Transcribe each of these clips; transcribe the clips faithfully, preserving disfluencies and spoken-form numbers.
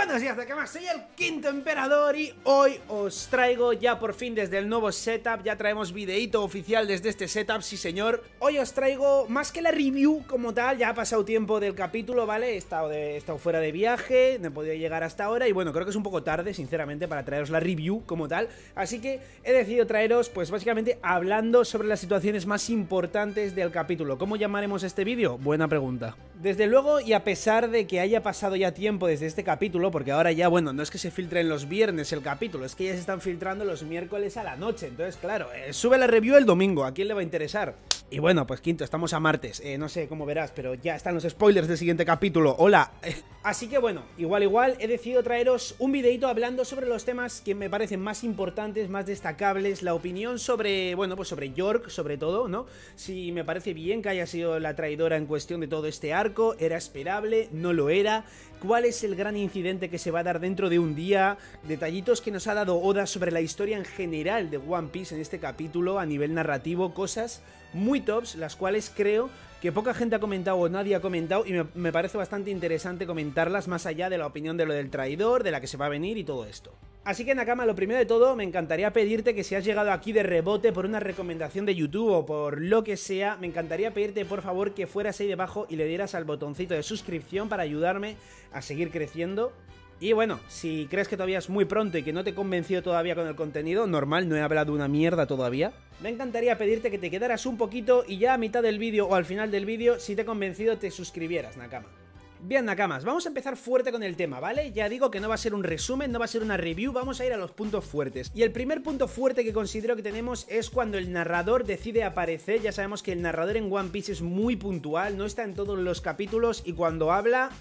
Buenos días, Nakamas, soy el Quinto Emperador y hoy os traigo ya por fin desde el nuevo setup. Ya traemos videíto oficial desde este setup, sí señor. Hoy os traigo más que la review como tal, ya ha pasado tiempo del capítulo, ¿vale? He estado, de, he estado fuera de viaje, no he podido llegar hasta ahora y bueno, creo que es un poco tarde, sinceramente, para traeros la review como tal. Así que he decidido traeros, pues básicamente, hablando sobre las situaciones más importantes del capítulo. ¿Cómo llamaremos este vídeo? Buena pregunta. Desde luego, y a pesar de que haya pasado ya tiempo desde este capítulo, porque ahora ya, bueno, no es que se filtren los viernes el capítulo, es que ya se están filtrando los miércoles a la noche. Entonces, claro, eh, sube la review el domingo, ¿a quién le va a interesar? Y bueno, pues Quinto, estamos a martes, eh, no sé cómo verás, pero ya están los spoilers del siguiente capítulo, hola. Así que bueno, igual igual, he decidido traeros un videito hablando sobre los temas que me parecen más importantes, más destacables, la opinión sobre, bueno, pues sobre York, sobre todo, ¿no? Si me parece bien que haya sido la traidora en cuestión de todo este arco, era esperable, no lo era, cuál es el gran incidente que se va a dar dentro de un día, detallitos que nos ha dado Oda sobre la historia en general de One Piece en este capítulo a nivel narrativo, cosas muy tops, las cuales creo que poca gente ha comentado o nadie ha comentado y me, me parece bastante interesante comentarlas más allá de la opinión de lo del traidor, de la que se va a venir y todo esto. Así que Nakama, lo primero de todo, me encantaría pedirte que si has llegado aquí de rebote por una recomendación de YouTube o por lo que sea, me encantaría pedirte por favor que fueras ahí debajo y le dieras al botoncito de suscripción para ayudarme a seguir creciendo. Y bueno, si crees que todavía es muy pronto y que no te he convencido todavía con el contenido, normal, no he hablado una mierda todavía, me encantaría pedirte que te quedaras un poquito y ya a mitad del vídeo o al final del vídeo, si te he convencido, te suscribieras, Nakama. Bien, Nakamas, vamos a empezar fuerte con el tema, ¿vale? Ya digo que no va a ser un resumen, no va a ser una review, vamos a ir a los puntos fuertes. Y el primer punto fuerte que considero que tenemos es cuando el narrador decide aparecer. Ya sabemos que el narrador en One Piece es muy puntual, no está en todos los capítulos y cuando habla...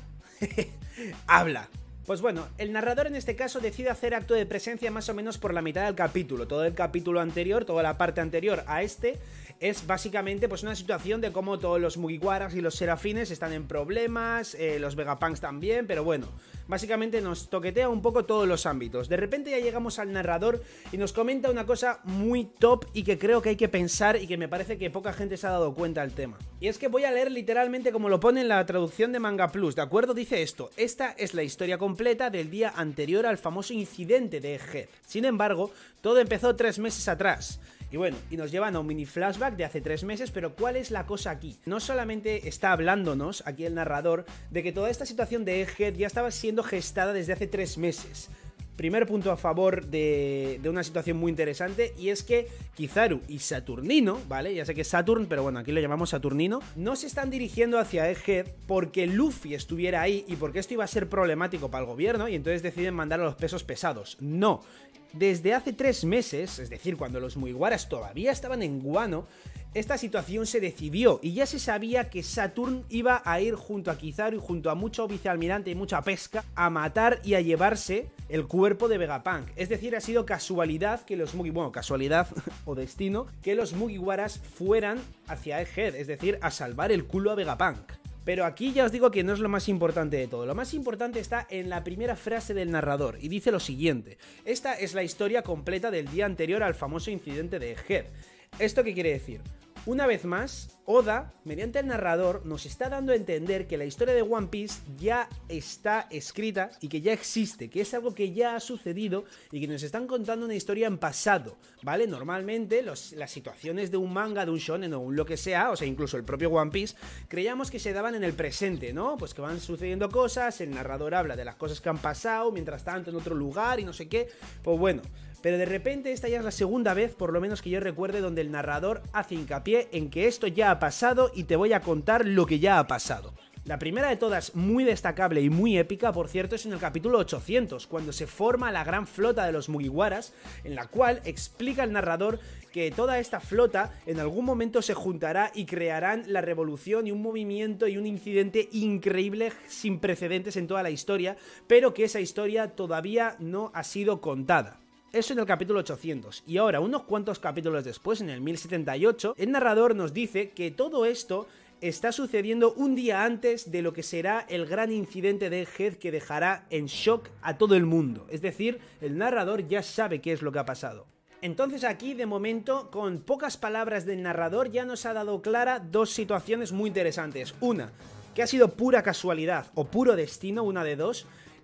habla. Pues bueno, el narrador en este caso decide hacer acto de presencia más o menos por la mitad del capítulo. Todo el capítulo anterior, toda la parte anterior a este, es básicamente pues una situación de cómo todos los Mugiwaras y los Serafines están en problemas, eh, los Vegapunks también, pero bueno, básicamente nos toquetea un poco todos los ámbitos. De repente ya llegamos al narrador y nos comenta una cosa muy top y que creo que hay que pensar y que me parece que poca gente se ha dado cuenta del tema. Y es que voy a leer literalmente como lo pone en la traducción de Manga Plus, ¿de acuerdo? Dice esto: esta es la historia completa del día anterior al famoso incidente de Egghead. Sin embargo, todo empezó tres meses atrás. Y bueno, y nos llevan a un mini flashback de hace tres meses, pero ¿cuál es la cosa aquí? No solamente está hablándonos aquí el narrador de que toda esta situación de Egghead ya estaba siendo gestada desde hace tres meses. Primer punto a favor de, de una situación muy interesante, y es que Kizaru y Saturnino, ¿vale? Ya sé que es Saturn, pero bueno, aquí lo llamamos Saturnino, no se están dirigiendo hacia Egghead porque Luffy estuviera ahí y porque esto iba a ser problemático para el gobierno y entonces deciden mandar a los pesos pesados. No. Desde hace tres meses, es decir, cuando los Mugiwaras todavía estaban en Guano, esta situación se decidió y ya se sabía que Saturn iba a ir junto a Kizaru y junto a mucho vicealmirante y mucha pesca a matar y a llevarse el cuerpo de Vegapunk. Es decir, ha sido casualidad que los Mugi... bueno, casualidad o destino que los Mugiwaras fueran hacia Egghead, es decir, a salvar el culo a Vegapunk. Pero aquí ya os digo que no es lo más importante de todo. Lo más importante está en la primera frase del narrador y dice lo siguiente: esta es la historia completa del día anterior al famoso incidente de Egghead. ¿Esto qué quiere decir? Una vez más, Oda, mediante el narrador, nos está dando a entender que la historia de One Piece ya está escrita y que ya existe, que es algo que ya ha sucedido y que nos están contando una historia en pasado, ¿vale? Normalmente los, las situaciones de un manga, de un shonen o un lo que sea, o sea, incluso el propio One Piece, creíamos que se daban en el presente, ¿no? Pues que van sucediendo cosas, el narrador habla de las cosas que han pasado, mientras tanto en otro lugar y no sé qué, pues bueno... Pero de repente esta ya es la segunda vez, por lo menos que yo recuerde, donde el narrador hace hincapié en que esto ya ha pasado y te voy a contar lo que ya ha pasado. La primera de todas, muy destacable y muy épica, por cierto, es en el capítulo ochocientos, cuando se forma la gran flota de los Mugiwaras, en la cual explica el narrador que toda esta flota en algún momento se juntará y crearán la revolución y un movimiento y un incidente increíble sin precedentes en toda la historia, pero que esa historia todavía no ha sido contada. Eso en el capítulo ochocientos. Y ahora, unos cuantos capítulos después, en el mil setenta y ocho, el narrador nos dice que todo esto está sucediendo un día antes de lo que será el gran incidente de Egghead que dejará en shock a todo el mundo. Es decir, el narrador ya sabe qué es lo que ha pasado. Entonces aquí, de momento, con pocas palabras del narrador, ya nos ha dado clara dos situaciones muy interesantes. Una, que ha sido pura casualidad o puro destino, una de dos,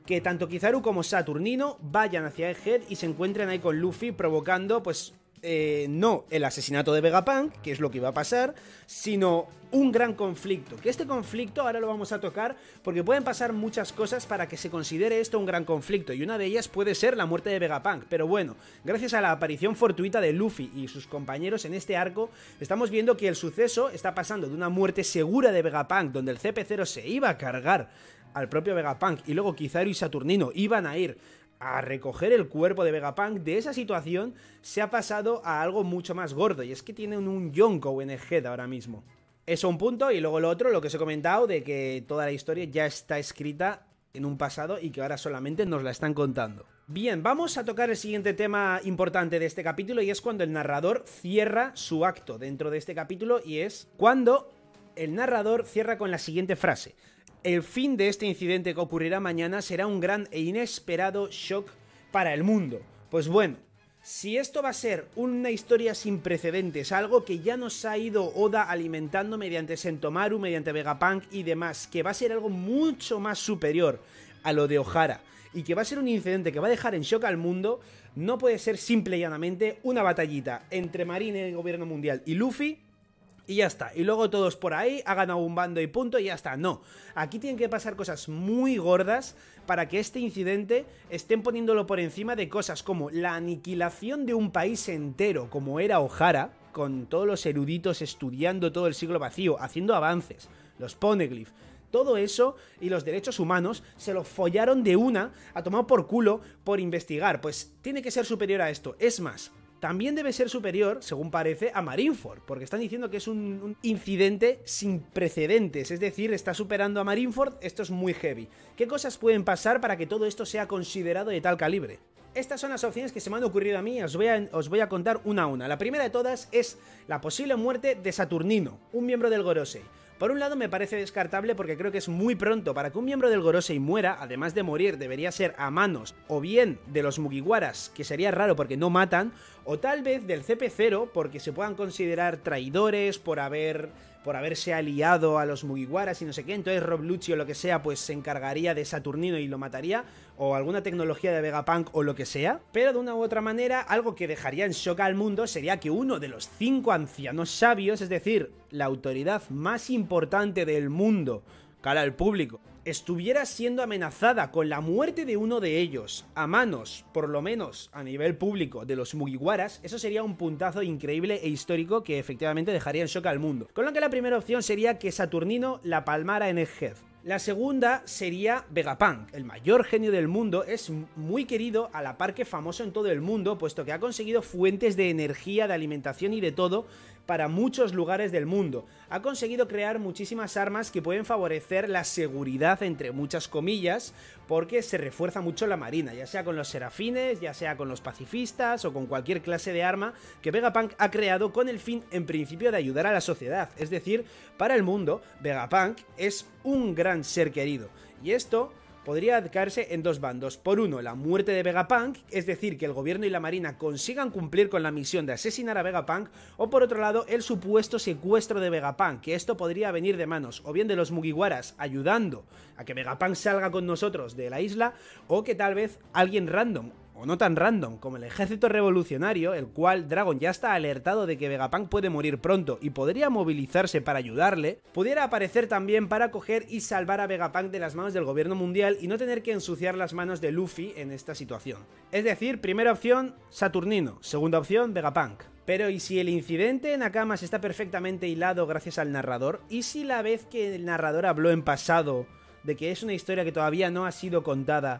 que tanto Kizaru como Saturnino vayan hacia Egghead y se encuentren ahí con Luffy provocando, pues, eh, no el asesinato de Vegapunk, que es lo que iba a pasar, sino un gran conflicto. Que este conflicto ahora lo vamos a tocar porque pueden pasar muchas cosas para que se considere esto un gran conflicto, y una de ellas puede ser la muerte de Vegapunk. Pero bueno, gracias a la aparición fortuita de Luffy y sus compañeros en este arco, estamos viendo que el suceso está pasando de una muerte segura de Vegapunk, donde el C P cero se iba a cargar al propio Vegapunk y luego Kizaru y Saturnino iban a ir a recoger el cuerpo de Vegapunk. De esa situación se ha pasado a algo mucho más gordo, y es que tienen un Yonkou en Egghead ahora mismo. Eso un punto, y luego lo otro, lo que os he comentado, de que toda la historia ya está escrita en un pasado y que ahora solamente nos la están contando. Bien, vamos a tocar el siguiente tema importante de este capítulo, y es cuando el narrador cierra su acto dentro de este capítulo, y es cuando el narrador cierra con la siguiente frase: el fin de este incidente que ocurrirá mañana será un gran e inesperado shock para el mundo. Pues bueno, si esto va a ser una historia sin precedentes, algo que ya nos ha ido Oda alimentando mediante Sentomaru, mediante Vegapunk y demás, que va a ser algo mucho más superior a lo de Ohara, y que va a ser un incidente que va a dejar en shock al mundo, no puede ser simple y llanamente una batallita entre Marine, el gobierno mundial, y Luffy, y ya está, y luego todos por ahí hagan a un bando y punto, y ya está. No, aquí tienen que pasar cosas muy gordas para que este incidente estén poniéndolo por encima de cosas como la aniquilación de un país entero, como era Ohara, con todos los eruditos estudiando todo el siglo vacío, haciendo avances, los Poneglyph. Todo eso y los derechos humanos se lo follaron de una a tomar por culo por investigar. Pues tiene que ser superior a esto. Es más, también debe ser superior, según parece, a Marineford, porque están diciendo que es un, un incidente sin precedentes, es decir, está superando a Marineford. Esto es muy heavy. ¿Qué cosas pueden pasar para que todo esto sea considerado de tal calibre? Estas son las opciones que se me han ocurrido a mí, os voy a, os voy a contar una a una. La primera de todas es la posible muerte de Saturnino, un miembro del Gorosei. Por un lado me parece descartable porque creo que es muy pronto para que un miembro del Gorosei muera. Además de morir, debería ser a manos o bien de los Mugiwaras, que sería raro porque no matan, o tal vez del C P cero porque se puedan considerar traidores por haber... por haberse aliado a los Mugiwaras y no sé qué. Entonces Rob Lucci o lo que sea pues se encargaría de Saturnino y lo mataría, o alguna tecnología de Vegapunk o lo que sea. Pero de una u otra manera, algo que dejaría en shock al mundo sería que uno de los cinco ancianos sabios, es decir, la autoridad más importante del mundo cara al público, estuviera siendo amenazada con la muerte de uno de ellos a manos, por lo menos a nivel público, de los Mugiwaras. Eso sería un puntazo increíble e histórico que efectivamente dejaría en shock al mundo. Con lo que la primera opción sería que Saturnino la palmara en Egghead. La segunda sería Vegapunk, el mayor genio del mundo. Es muy querido, a la par que famoso en todo el mundo, puesto que ha conseguido fuentes de energía, de alimentación y de todo para muchos lugares del mundo. Ha conseguido crear muchísimas armas que pueden favorecer la seguridad, entre muchas comillas, porque se refuerza mucho la marina, ya sea con los serafines, ya sea con los pacifistas o con cualquier clase de arma que Vegapunk ha creado con el fin, en principio, de ayudar a la sociedad. Es decir, para el mundo, Vegapunk es un gran ser querido. Y esto podría caerse en dos bandos. Por uno, la muerte de Vegapunk, es decir, que el gobierno y la marina consigan cumplir con la misión de asesinar a Vegapunk, o por otro lado, el supuesto secuestro de Vegapunk, que esto podría venir de manos o bien de los Mugiwaras ayudando a que Vegapunk salga con nosotros de la isla, o que tal vez alguien random, o no tan random, como el ejército revolucionario, el cual Dragon ya está alertado de que Vegapunk puede morir pronto y podría movilizarse para ayudarle, pudiera aparecer también para coger y salvar a Vegapunk de las manos del gobierno mundial y no tener que ensuciar las manos de Luffy en esta situación. Es decir, primera opción, Saturnino, segunda opción, Vegapunk. Pero ¿y si el incidente en Nakamas está perfectamente hilado gracias al narrador? ¿Y si la vez que el narrador habló en pasado de que es una historia que todavía no ha sido contada,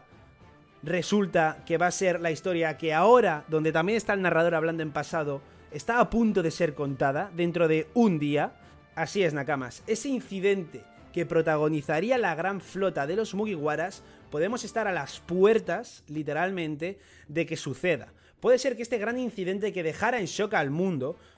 resulta que va a ser la historia que ahora, donde también está el narrador hablando en pasado, está a punto de ser contada dentro de un día? Así es, Nakamas, ese incidente que protagonizaría la gran flota de los Mugiwaras, podemos estar a las puertas, literalmente, de que suceda. Puede ser que este gran incidente que dejara en shock al mundo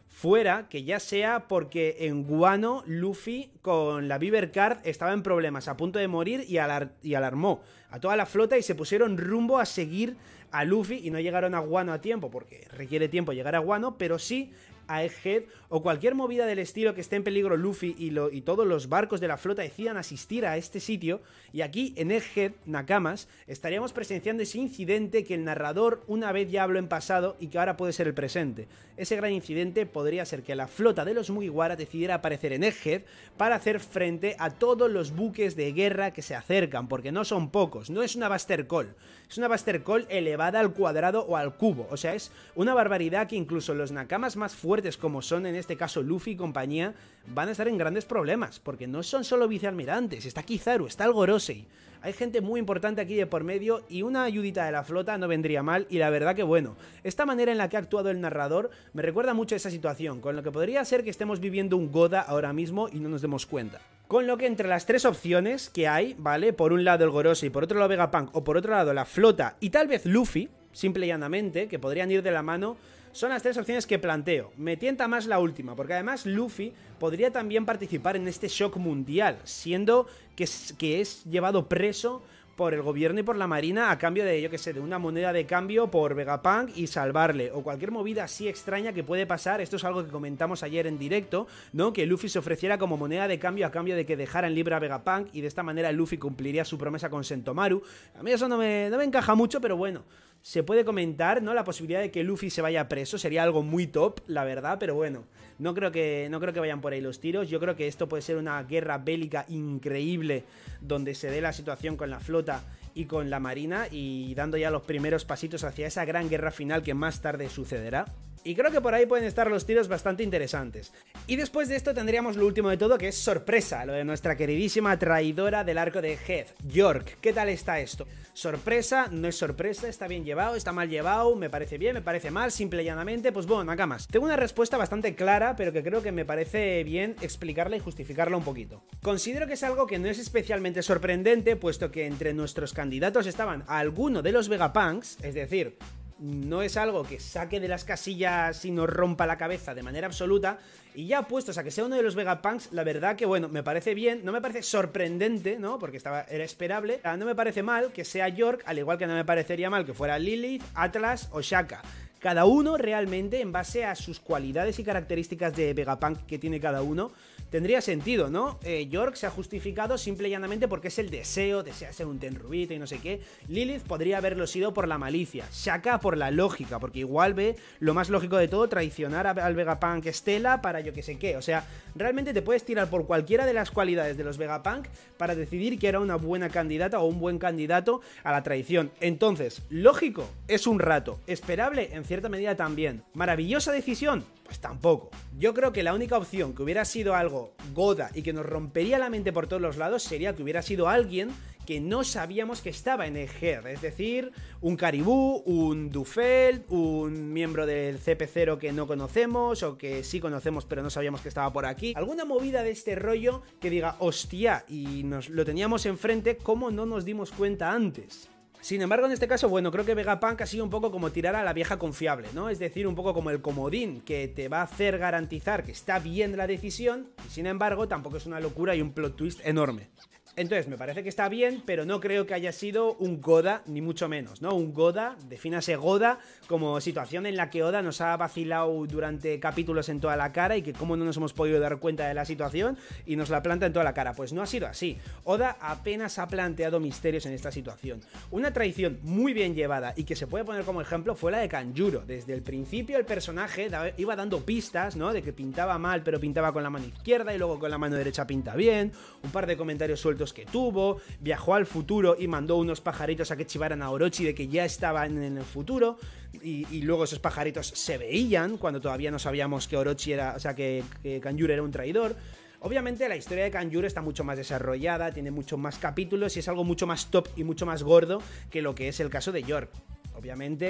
fuera que ya sea porque en Guano Luffy con la Beaver Card estaba en problemas, a punto de morir, y, alar y alarmó a toda la flota y se pusieron rumbo a seguir a Luffy y no llegaron a Guano a tiempo, porque requiere tiempo llegar a Guano, pero sí a Egghead o cualquier movida del estilo que esté en peligro Luffy y, lo, y todos los barcos de la flota decidan asistir a este sitio, y aquí en Egghead, Nakamas, estaríamos presenciando ese incidente que el narrador una vez ya habló en pasado y que ahora puede ser el presente. Ese gran incidente podría ser que la flota de los Mugiwara decidiera aparecer en Egghead para hacer frente a todos los buques de guerra que se acercan, porque no son pocos, no es una Buster Call, es una Buster Call elevada al cuadrado o al cubo, o sea, es una barbaridad que incluso los Nakamas más fuertes como son en este caso Luffy y compañía van a estar en grandes problemas, porque no son solo vicealmirantes, está Kizaru, está el Gorosei, hay gente muy importante aquí de por medio y una ayudita de la flota no vendría mal. Y la verdad que bueno, esta manera en la que ha actuado el narrador me recuerda mucho a esa situación, con lo que podría ser que estemos viviendo un Goda ahora mismo y no nos demos cuenta. Con lo que entre las tres opciones que hay, ¿vale? Por un lado el Gorosei, por otro lado Vegapunk o por otro lado la flota y tal vez Luffy, simple y llanamente, que podrían ir de la mano, son las tres opciones que planteo. Me tienta más la última, porque además Luffy podría también participar en este shock mundial, siendo que es, que es llevado preso por el gobierno y por la marina a cambio de, yo que sé, de una moneda de cambio por Vegapunk y salvarle, o cualquier movida así extraña que puede pasar. Esto es algo que comentamos ayer en directo, ¿no? Que Luffy se ofreciera como moneda de cambio a cambio de que dejaran libre a Vegapunk, y de esta manera Luffy cumpliría su promesa con Sentomaru. A mí eso no me, no me encaja mucho, pero bueno, se puede comentar, ¿no? La posibilidad de que Luffy se vaya preso sería algo muy top, la verdad, pero bueno, no creo que, no creo que vayan por ahí los tiros. Yo creo que esto puede ser una guerra bélica increíble, donde se dé la situación con la flota y con la marina, y dando ya los primeros pasitos hacia esa gran guerra final que más tarde sucederá. Y creo que por ahí pueden estar los tiros bastante interesantes. Y después de esto tendríamos lo último de todo, que es sorpresa, lo de nuestra queridísima traidora del arco de Head, York. ¿Qué tal está esto? Sorpresa, no es sorpresa, está bien llevado, está mal llevado, me parece bien, me parece mal, simple y llanamente. Pues bueno, Nakamas, tengo una respuesta bastante clara, pero que creo que me parece bien explicarla y justificarla un poquito. Considero que es algo que no es especialmente sorprendente, puesto que entre nuestros candidatos estaban alguno de los Vegapunks, es decir, no es algo que saque de las casillas y nos rompa la cabeza de manera absoluta. Y ya puestos a que sea uno de los Vegapunks, la verdad que bueno, me parece bien, no me parece sorprendente, ¿no? Porque estaba, era esperable. No me parece mal que sea York, al igual que no me parecería mal que fuera Lilith, Atlas o Shaka. Cada uno realmente, en base a sus cualidades y características de Vegapunk que tiene cada uno, tendría sentido, ¿no? Eh, York se ha justificado simple y llanamente porque es el deseo, desea ser un Tenryubito y no sé qué. Lilith podría haberlo sido por la malicia. Shaka por la lógica, porque igual ve lo más lógico de todo, traicionar al Vegapunk Stella para yo que sé qué. O sea, realmente te puedes tirar por cualquiera de las cualidades de los Vegapunk para decidir que era una buena candidata o un buen candidato a la traición. Entonces, lógico, es un rato. Esperable, en cierta medida también. ¿Maravillosa decisión? Pues tampoco. Yo creo que la única opción que hubiera sido algo Goda y que nos rompería la mente por todos los lados sería que hubiera sido alguien que no sabíamos que estaba en Egghead, es decir, un Caribou, un Dufel, un miembro del C P cero que no conocemos o que sí conocemos pero no sabíamos que estaba por aquí. Alguna movida de este rollo que diga, hostia, y nos lo teníamos enfrente, ¿cómo no nos dimos cuenta antes? Sin embargo, en este caso, bueno, creo que Vegapunk ha sido un poco como tirar a la vieja confiable, ¿no? Es decir, un poco como el comodín que te va a hacer garantizar que está bien la decisión, y sin embargo, tampoco es una locura y un plot twist enorme. Entonces, me parece que está bien, pero no creo que haya sido un Goda, ni mucho menos, ¿no? Un Goda, defínase Goda como situación en la que Oda nos ha vacilado durante capítulos en toda la cara y que cómo no nos hemos podido dar cuenta de la situación y nos la planta en toda la cara. Pues no ha sido así. Oda apenas ha planteado misterios en esta situación. Una traición muy bien llevada y que se puede poner como ejemplo fue la de Kanjuro. Desde el principio el personaje iba dando pistas, ¿no? De que pintaba mal, pero pintaba con la mano izquierda y luego con la mano derecha pinta bien. Un par de comentarios sueltos que tuvo, viajó al futuro y mandó unos pajaritos a que chivaran a Orochi de que ya estaban en el futuro, y, y luego esos pajaritos se veían cuando todavía no sabíamos que Orochi era, o sea, que, que Kanjuro era un traidor. Obviamente la historia de Kanjuro está mucho más desarrollada, tiene muchos más capítulos y es algo mucho más top y mucho más gordo que lo que es el caso de York. Obviamente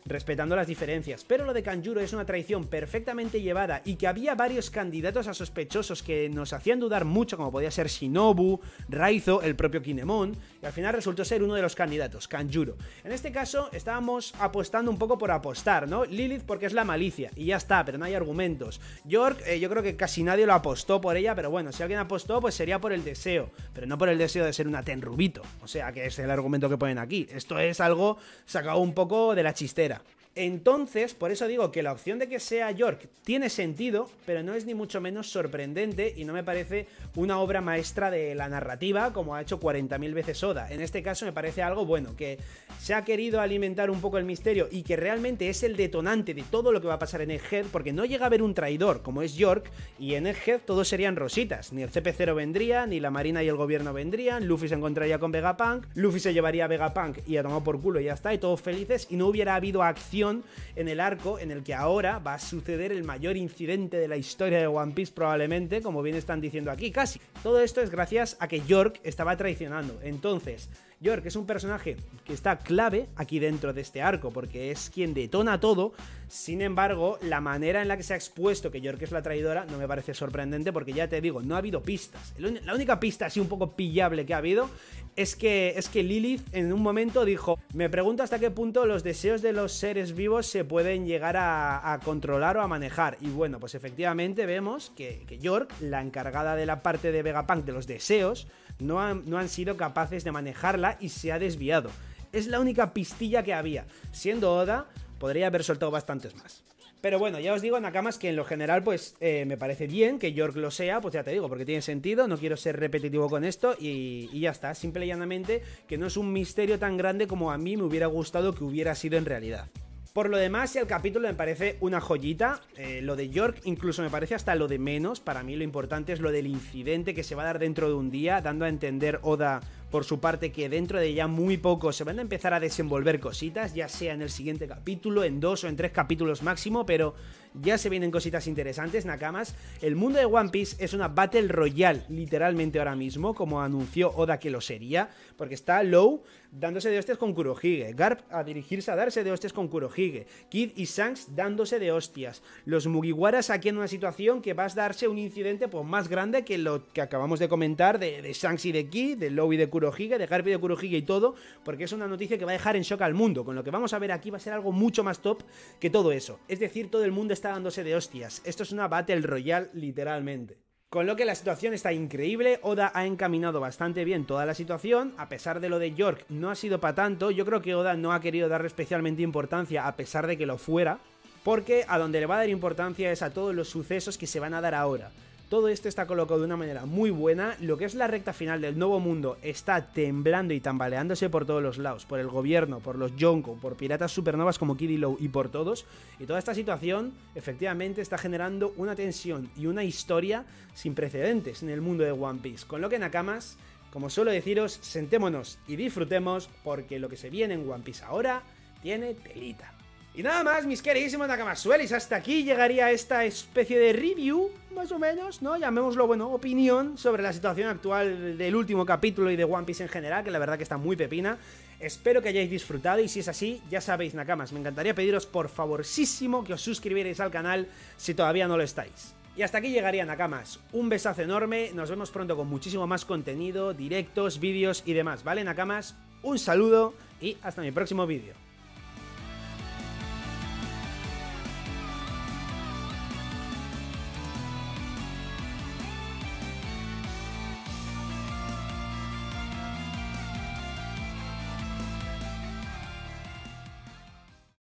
respetando las diferencias, pero lo de Kanjuro es una traición perfectamente llevada y que había varios candidatos a sospechosos que nos hacían dudar mucho, como podía ser Shinobu, Raizo, el propio Kinemon, y al final resultó ser uno de los candidatos, Kanjuro. En este caso estábamos apostando un poco por apostar, ¿no? Lilith porque es la malicia, y ya está, pero no hay argumentos. York, eh, yo creo que casi nadie lo apostó por ella, pero bueno, si alguien apostó, pues sería por el deseo, pero no por el deseo de ser una Tenrubito, o sea, que es el argumento que ponen aquí. Esto es algo sacado un poco de la chistera. Entonces, por eso digo que la opción de que sea York tiene sentido, pero no es ni mucho menos sorprendente y no me parece una obra maestra de la narrativa como ha hecho cuarenta mil veces Oda. En este caso me parece algo bueno, que se ha querido alimentar un poco el misterio y que realmente es el detonante de todo lo que va a pasar en Egghead, porque no llega a haber un traidor como es York y en Egghead todos serían rositas. Ni el C P cero vendría, ni la Marina y el gobierno vendrían, Luffy se encontraría con Vegapunk, Luffy se llevaría a Vegapunk y a tomar por culo y ya está, y todos felices, y no hubiera habido acción en el arco en el que ahora va a suceder el mayor incidente de la historia de One Piece probablemente, como bien están diciendo aquí, casi. Todo esto es gracias a que York estaba traicionando. Entonces, York es un personaje que está clave aquí dentro de este arco, porque es quien detona todo. Sin embargo, la manera en la que se ha expuesto que York es la traidora no me parece sorprendente, porque ya te digo, no ha habido pistas. La única pista así un poco pillable que ha habido es que, es que Lilith en un momento dijo: me pregunto hasta qué punto los deseos de los seres vivos se pueden llegar a, a controlar o a manejar. Y bueno, pues efectivamente vemos que, que York, la encargada de la parte de Vegapunk de los deseos, no han, no han sido capaces de manejarla y se ha desviado. Es la única pistilla que había. Siendo Oda, podría haber soltado bastantes más. Pero bueno, ya os digo, Nakamas, que en lo general pues eh, me parece bien que York lo sea, pues ya te digo, porque tiene sentido, no quiero ser repetitivo con esto y, y ya está, simple y llanamente que no es un misterio tan grande como a mí me hubiera gustado que hubiera sido en realidad. Por lo demás, el capítulo me parece una joyita, eh, lo de York incluso me parece hasta lo de menos. Para mí lo importante es lo del incidente que se va a dar dentro de un día, dando a entender Oda por su parte que dentro de ya muy poco se van a empezar a desenvolver cositas, ya sea en el siguiente capítulo, en dos o en tres capítulos máximo, pero ya se vienen cositas interesantes, Nakamas. El mundo de One Piece es una Battle Royale, literalmente ahora mismo, como anunció Oda que lo sería, porque está Law dándose de hostias con Kurohige, Garp a dirigirse a darse de hostias con Kurohige, Kid y Shanks dándose de hostias, los Mugiwaras aquí en una situación que va a darse un incidente pues más grande que lo que acabamos de comentar de, de Shanks y de Kid, de Law y de Kurohige, de Garp y de Kurohige y todo, porque es una noticia que va a dejar en shock al mundo. Con lo que vamos a ver aquí va a ser algo mucho más top que todo eso, es decir, todo el mundo está dándose de hostias. Esto es una Battle Royale literalmente. Con lo que la situación está increíble, Oda ha encaminado bastante bien toda la situación, a pesar de lo de York no ha sido para tanto. Yo creo que Oda no ha querido darle especialmente importancia a pesar de que lo fuera, porque a donde le va a dar importancia es a todos los sucesos que se van a dar ahora. Todo esto está colocado de una manera muy buena. Lo que es la recta final del nuevo mundo está temblando y tambaleándose por todos los lados, por el gobierno, por los Yonko, por piratas supernovas como Kid y Law y por todos. Y toda esta situación efectivamente está generando una tensión y una historia sin precedentes en el mundo de One Piece. Con lo que, Nakamas, como suelo deciros, sentémonos y disfrutemos, porque lo que se viene en One Piece ahora tiene telita. Y nada más, mis queridísimos Nakamasuelis, hasta aquí llegaría esta especie de review, más o menos, ¿no? Llamémoslo, bueno, opinión sobre la situación actual del último capítulo y de One Piece en general, que la verdad que está muy pepina. Espero que hayáis disfrutado y si es así, ya sabéis, Nakamas, me encantaría pediros por favorísimo que os suscribierais al canal si todavía no lo estáis. Y hasta aquí llegaría, Nakamas. Un besazo enorme, nos vemos pronto con muchísimo más contenido, directos, vídeos y demás, ¿vale, Nakamas? Un saludo y hasta mi próximo vídeo.